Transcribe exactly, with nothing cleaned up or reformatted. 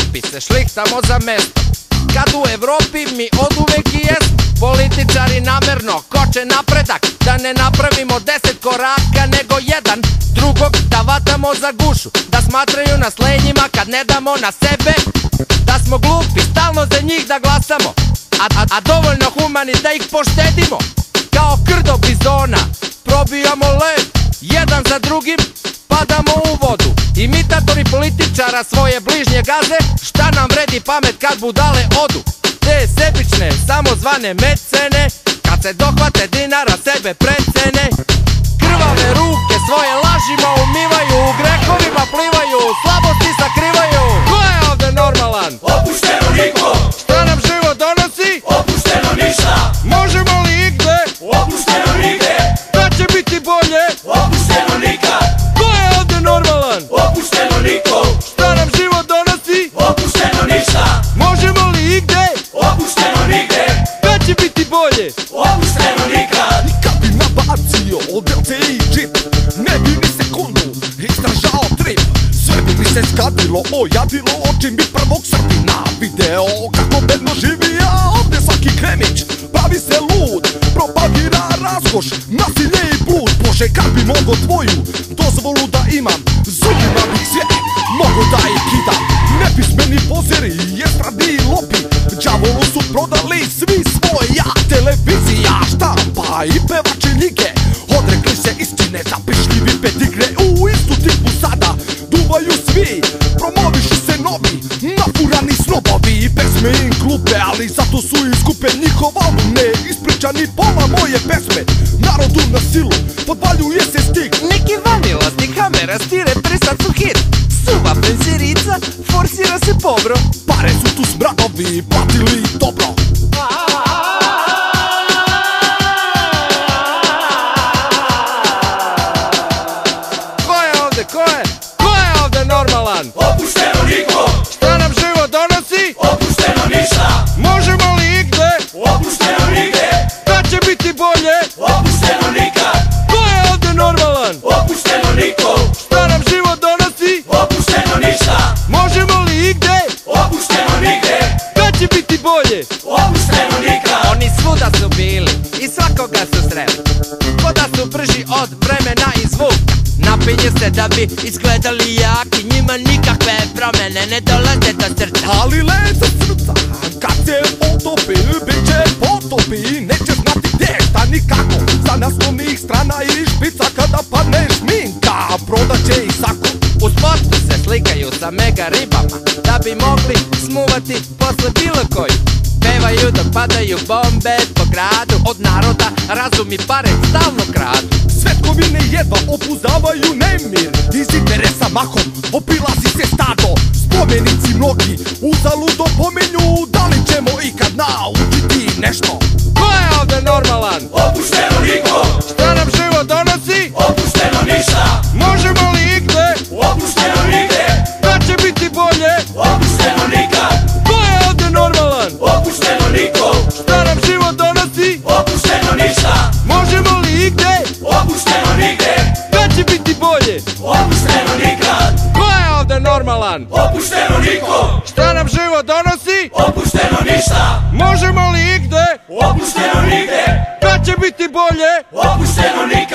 Evropi se šlihtamo za mesto, kad u Evropi mi oduvek i jesmo. Političari namerno koče napredak, da ne napravimo deset koraka nego jedan, drugog da vatamo za gušu, da smatraju nas lenjima kad ne damo na sebe, da smo glupi, stalno za njih da glasamo, a, a, a dovoljno humani da ih poštedimo. Kao krdo bizona probijamo led, jedan za drugim padamo u vodu. Imitatori političara svoje bližnje gaze, šta nam vredi pamet kad budale odu. Te sebične, samozvane mecene, kad se dohvate dinara sebe precene. Krvave ruke svoje lažima umivaju, u grehovima plivaju, slabosti sakrivaju. Ko je ovde normalan? Opušteno niko. Šta nam život donosi? Opušteno ništa. Možemo li igde? Opušteno nigde. Da će biti bolje? Opušteno nikad. Ko je ovde normalan? Opušteno niko. Šta nam život donosi? Opušteno ništa. Možemo li igde? Opušteno nigde. Da će biti bolje? Opušteno nikad. Kad bi nabacio od el te i džip, ne bi ni sekundu istražao trip. Sve bi mi se skadilo, ojadilo, očim bi prvog Srbina video kako bedno živi, a ovde svaki kremić pravi se lud, propagira razkoš, nasilje i blud. Bože, kad bi mogo tvoju dozvolu da imam, zubima bih sve mogo da ih kidam. Nepismeni pozeri, estradni lopi, đavolu su prodali svi svoja. Televizija, štampa i pevači lige odrekli se istine, zapišljivi pedigre. U istu tipu sada duvaju svi, promovišu se novi nafurani snobovi. Pesme im klupe, ali zato su i skupe. Njihov album ne ispričani pola moje pesme. Narodu na silu podvaljuje se stik. Neki vanilasti, kamera, stire, sad su hit. Suva penzirica, forsira se pobro. Pare su tu smradovi, platili dobro. Ko je ovde, ko je? Ko je ovde normalan? Opušteno niko. Šta nam život donosi? Opušteno ništa. Možemo li igde? Opušteno nigde. Da će biti bolje? Opušteno nikad. Ko je ovde normalan? Opušteno niko. Šta nam život donosi? Opušteno ništa. Možemo li igde? Opušteno nigde. Da će biti bolje? Opušteno nikad. Oni svuda su bili i svakoga su sreli, ko da su brži od vremena i zvuka. Napinje se da bi izgledali jaki, njima nikakve promene ne dolaze do srca. Ali lezo srca, kad se potopi, bit će potopi. Neće znati gde, šta ni kako. Sa naslovnih strana i špica, kada padne šminka, prodaće i sako. U sportu se slikaju sa mega ribama, da bi mogli smuvati posle bilo koju. Pevaju dok padaju bombe po gradu, od naroda razum i pare stalno kradu. Svetkovine jedva opuzdavaju nemir, iz interesa mahom obilazi se stado. Spomenici mnogi uzaludo pomenju, da li ćemo ikad naučiti nešto? Ko je ovde normalan? Opušteno niko. Šta nam život donosi? Opušteno ništa. Možemo li igde? Opušteno nigde. Da će biti bolje? Opušteno nikad. Ko je ovde normalan? Opušteno niko. Šta nam život donosi? Opušteno ništa. Možemo li igde? Opušteno nigde. Da će biti bolje? Opušteno nikad. Ko je ovde normalan? Opušteno niko. Šta nam život donosi? Opušteno ništa. Možemo li igde? Opušteno nigde. Da će biti bolje? Opušteno nikad.